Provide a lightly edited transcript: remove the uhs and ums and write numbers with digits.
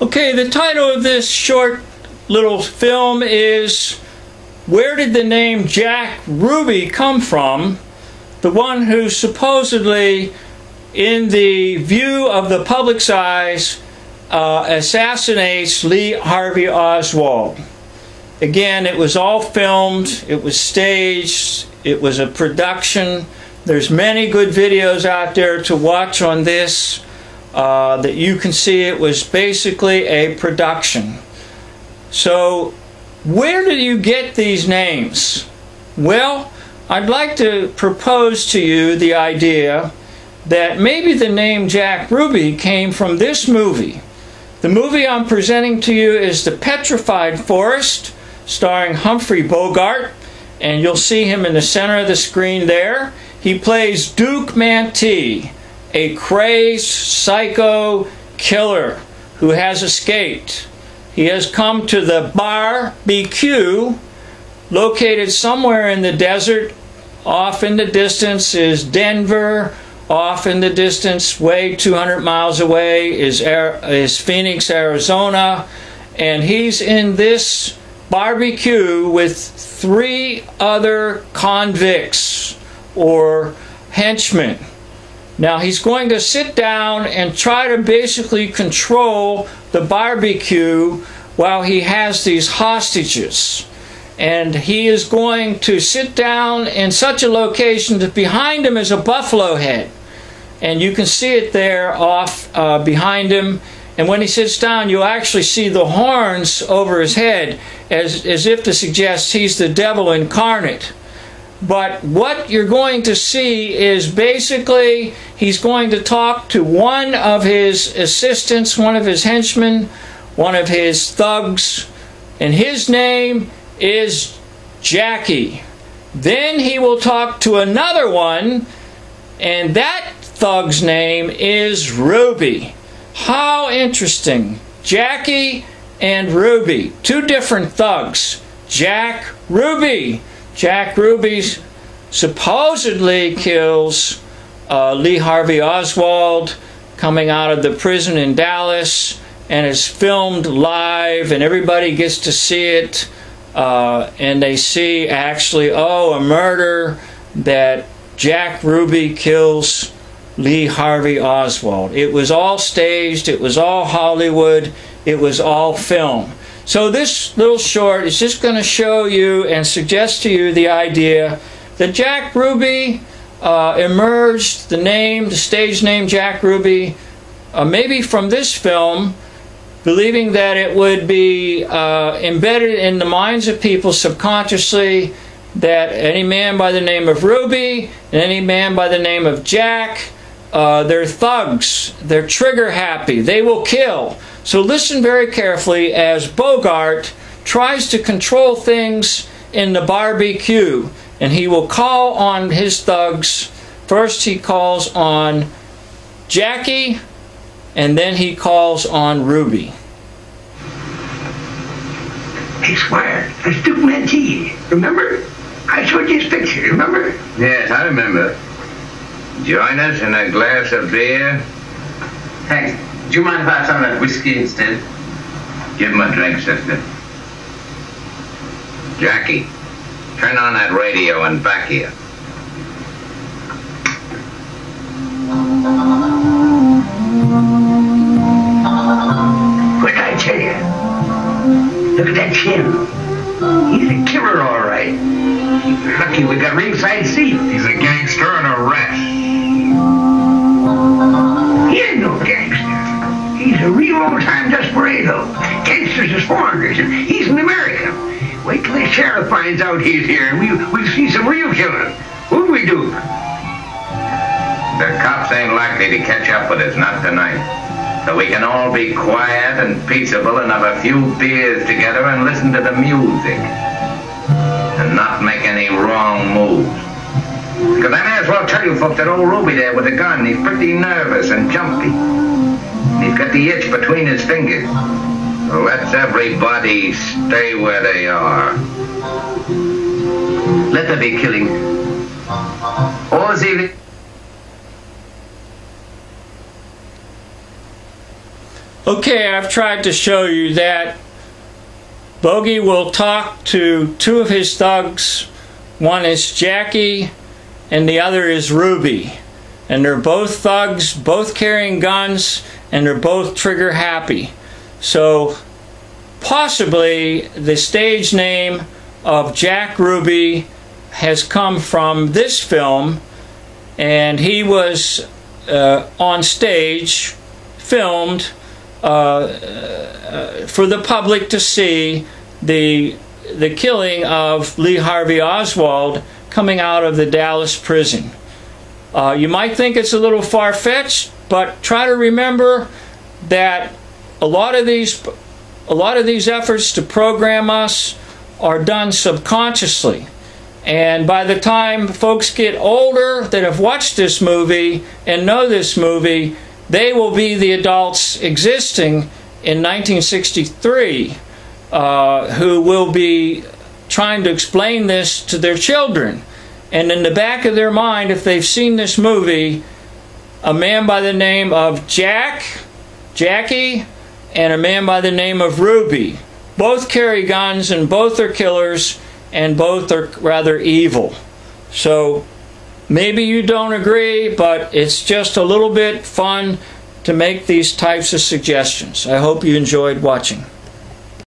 Okay, the title of this short little film is Where Did the Name Jack Ruby Come From? The one who supposedly, in the view of the public's eyes, assassinates Lee Harvey Oswald. Again, it was all filmed, it was staged, it was a production. There's many good videos out there to watch on this that you can see it was basically a production. So, where did you get these names? Well, I'd like to propose to you the idea that maybe the name Jack Ruby came from this movie. The movie I'm presenting to you is The Petrified Forest, starring Humphrey Bogart, and you'll see him in the center of the screen there. He plays Duke Mantee, a crazed psycho killer who has escaped. He has come to the barbecue located somewhere in the desert. Off in the distance is Denver. Off in the distance, way 200 miles away, is Phoenix, Arizona. And he's in this barbecue with 3 other convicts or henchmen. Now he's going to sit down and try to basically control the barbecue while he has these hostages. And he is going to sit down in such a location that behind him is a buffalo head. And you can see it there off behind him. And when he sits down, you'll actually see the horns over his head as if to suggest he's the devil incarnate. But what you're going to see is basically he's going to talk to one of his assistants, one of his henchmen, one of his thugs, and his name is Jackie. Then he will talk to another one, and that thug's name is Ruby. How interesting. Jackie and Ruby, 2 different thugs. Jack Ruby. Jack Ruby supposedly kills Lee Harvey Oswald coming out of the prison in Dallas, and is filmed live, and everybody gets to see it. And they see actually, a murder, that Jack Ruby kills Lee Harvey Oswald. It was all staged, it was all Hollywood, it was all film. So this little short is just going to show you and suggest to you the idea that Jack Ruby emerged, the stage name Jack Ruby, maybe from this film, believing that it would be embedded in the minds of people subconsciously that any man by the name of Ruby and any man by the name of Jack, they're thugs, they're trigger happy, they will kill. So listen very carefully as Bogart tries to control things in the barbecue, and he will call on his thugs. First he calls on Jackie, and then he calls on Ruby. Hey, Squire, that's Duke Mantee. Remember? I showed you his picture, remember? Yes, I remember. Join us in a glass of beer? Thanks. Do you mind if I have some of that whiskey instead? Give him a drink, sister. Jackie, turn on that radio and back here. What'd I tell you? Look at that chin. He's a killer, all right. Lucky we got ringside seats. He's a gangster and a rat. He ain't no gangster. He's a real old-time desperado. Gangsters is foreigners, and he's an American. Wait till the sheriff finds out he's here, and we'll see some real killing. What'll we do? The cops ain't likely to catch up with us, not tonight. So we can all be quiet and peaceable and have a few beers together and listen to the music. And not make any wrong moves. Because I may as well tell you folks that old Ruby there with the gun, he's pretty nervous and jumpy. He's got the itch between his fingers. So let's everybody stay where they are. Let there be killing. All's even. Okay, I've tried to show you that Bogey will talk to two of his thugs. One is Jackie and the other is Ruby. And they're both thugs, both carrying guns, and they're both trigger happy. So possibly the stage name of Jack Ruby has come from this film, and he was on stage, filmed for the public to see the killing of Lee Harvey Oswald coming out of the Dallas prison. You might think it's a little far-fetched, but try to remember that a lot of these efforts to program us are done subconsciously. And by the time folks get older that have watched this movie and know this movie, they will be the adults existing in 1963 who will be trying to explain this to their children. And in the back of their mind, if they've seen this movie, a man by the name of Jackie, and a man by the name of Ruby both carry guns, and both are killers, and both are rather evil. So maybe you don't agree, but it's just a little bit fun to make these types of suggestions. I hope you enjoyed watching.